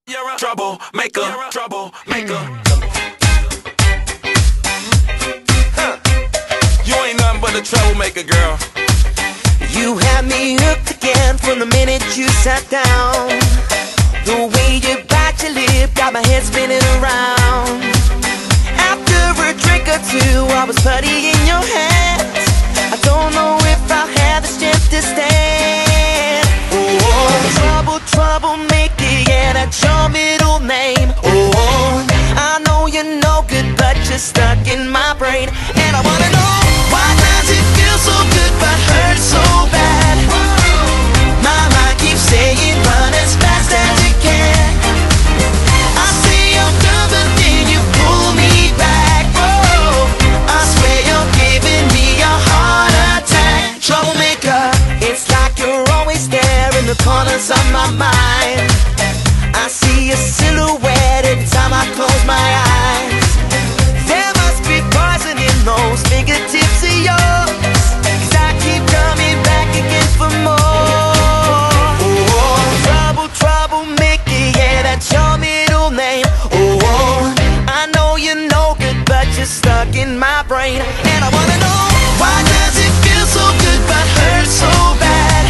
You're a troublemaker, troublemaker. You ain't nothing but a troublemaker, girl. You had me hooked again from the minute you sat down. The way you bite your lip got my head spinning around. After a drink or two, I was putty in your hands. I don't know if I'll have the strength to stand. Oh, troublemaker, yeah, that's your middle name. Oh, I know you're no good, but you're stuck in my brain. And I wanna know, why does it feel so good but hurt so bad? My mind keeps saying run as fast as you can. I say I'm done, but then you pull me back. Oh, I swear you're giving me a heart attack. Troublemaker, it's like you're always there in the corners of my mind. I see a silhouette every time I close my eyes. There must be poison in those fingertips of yours, 'cause I keep coming back again for more. Oh, troublemaker, yeah, that's your middle name. Oh, I know you're no good, but you're stuck in my brain. And I wanna know, why does it feel so good but hurt so bad?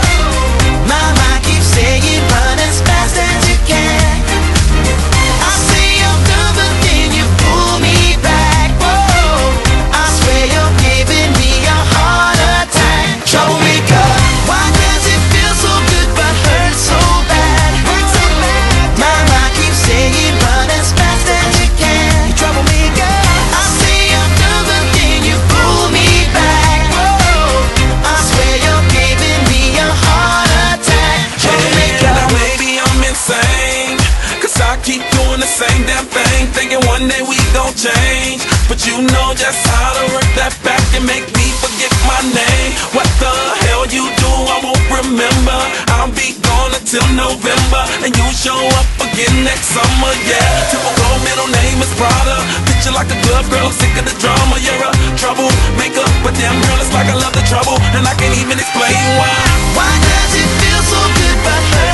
My mind keeps saying run as fast as you can. I say I'm done, but then you pull me back. Whoa, I swear you're giving me a heart attack. Troublemaker, why does it feel so good but hurt so bad? My mind keeps saying run as fast as you can. Troublemaker, I say I'm done, but then you pull me back. Whoa, I swear you're giving me a heart attack. Troublemaker. Now maybe I'm insane, 'cause I keep doing the same damn thing, thinking one day we gon' change. But you know just how to work that back and make me forget my name. What the hell you do, I won't remember. I'll be gone until November, and you show up again next summer, yeah. Typical middle name is Prada. Picture like a glove girl, sick of the drama. You're a troublemaker, but damn girl, it's like I love the trouble, and I can't even explain why. Why does it feel so good but hurt